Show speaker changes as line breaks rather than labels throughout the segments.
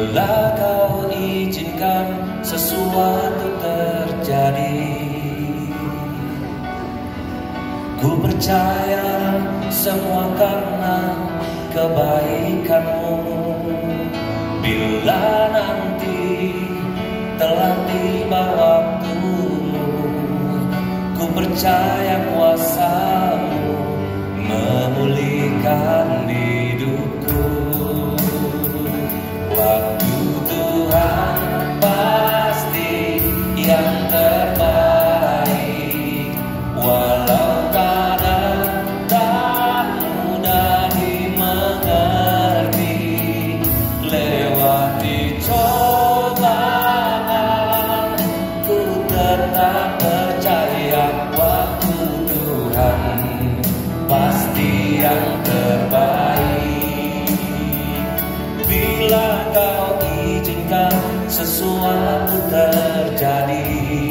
Bila kau izinkan sesuatu terjadi, ku percaya semua karena kebaikanmu. Bila nanti telah tiba waktumu, ku percaya kuasamu memulihkan hidupku. Waktu Tuhan pasti yang terbaik, walau kadang tak mudah dimengerti. Lewati cobaan, ku tetap percaya waktu Tuhan pasti yang terbaik. Bila kau izinkan sesuatu terjadi,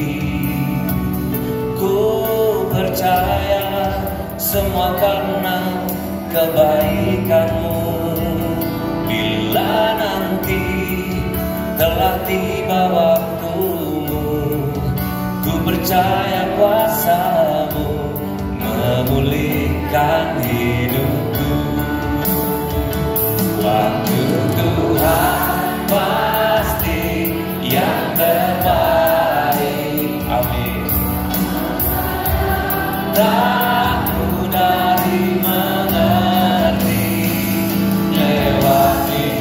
ku percaya semua karena kebaikanmu. Bila nanti telah tiba waktumu, ku percaya kuasamu memulihkan hidupku. Waktu Tuhan pasti yang terbaik. Amin. Tak mudah dimengerti. Lewati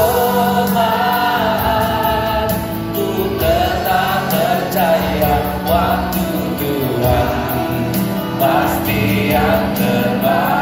cobaan, ku tetap percaya waktu Tuhan pasti yang terbaik.